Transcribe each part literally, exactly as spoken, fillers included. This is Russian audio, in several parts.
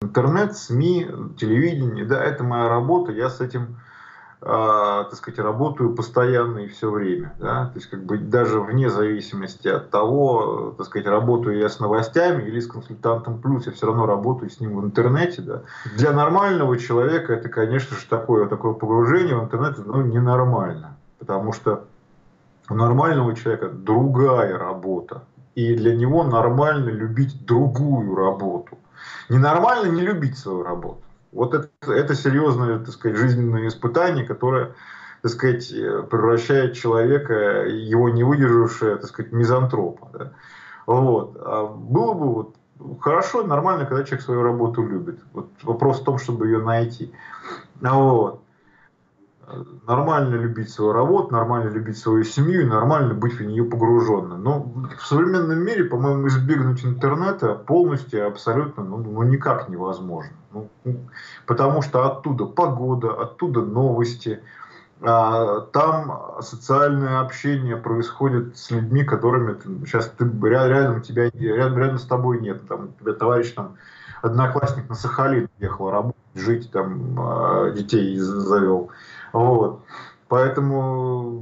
интернет, СМИ, телевидение, да, это моя работа, я с этим, э, так сказать, работаю постоянно и все время, да, то есть как бы даже вне зависимости от того, так сказать, работаю я с новостями или с консультантом плюс, я все равно работаю с ним в интернете, да. Для нормального человека это, конечно же, такое, такое погружение в интернет, ну, ненормально, потому что у нормального человека другая работа. И для него нормально любить другую работу. Ненормально не любить свою работу. Вот это, это серьезное, так сказать, жизненное испытание, которое, так сказать, превращает человека, его не выдержавшее, так сказать, мизантропа. Да? Вот. А было бы вот хорошо, нормально, когда человек свою работу любит. Вот вопрос в том, чтобы ее найти. Вот. Нормально любить свою работу, нормально любить свою семью и нормально быть в нее погруженным. Но в современном мире, по-моему, избегнуть интернета полностью абсолютно ну, ну, никак невозможно. Ну, потому что оттуда погода, оттуда новости, а, там социальное общение происходит с людьми, которыми ты, сейчас ты, рядом, тебя, рядом, рядом с тобой нет. Там, у тебя товарищ, там, одноклассник на Сахалин ехал работать, жить, там, детей завел. Вот. Поэтому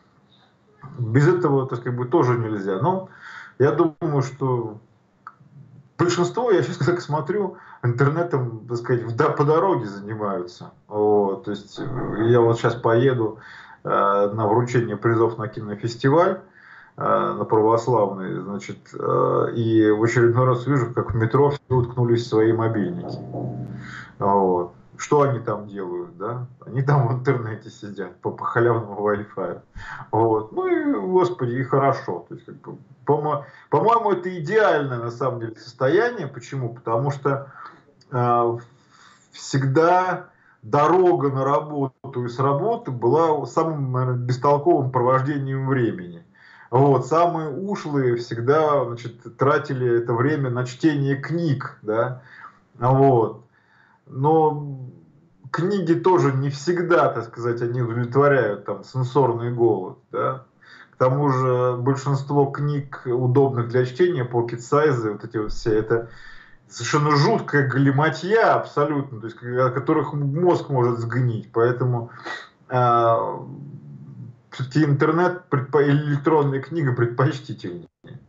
без этого, так сказать, тоже нельзя. Но я думаю, что большинство, я сейчас как смотрю, интернетом, так сказать, по дороге занимаются. Вот. То есть я вот сейчас поеду э, на вручение призов на кинофестиваль, э, на православный, значит, э, и в очередной раз вижу, как в метро все уткнулись в свои мобильники. Вот. Что они там делают, да? Они там в интернете сидят по, по халявному Wi-Fi. Вот. Ну и, господи, и хорошо. То есть, как бы, по-мо- по-моему, это идеальное на самом деле состояние. Почему? Потому что э, всегда дорога на работу и с работы была самым, наверное, бестолковым провождением времени. Вот. Самые ушлые всегда, значит, тратили это время на чтение книг, да? Вот. Но книги тоже не всегда, так сказать, они удовлетворяют там сенсорный голод, да. К тому же большинство книг, удобных для чтения, pocket size, вот эти вот все, это совершенно жуткая галиматья абсолютно, то есть, от которых мозг может сгнить. Поэтому э, все-таки интернет предпо... электронная книга предпочтительнее.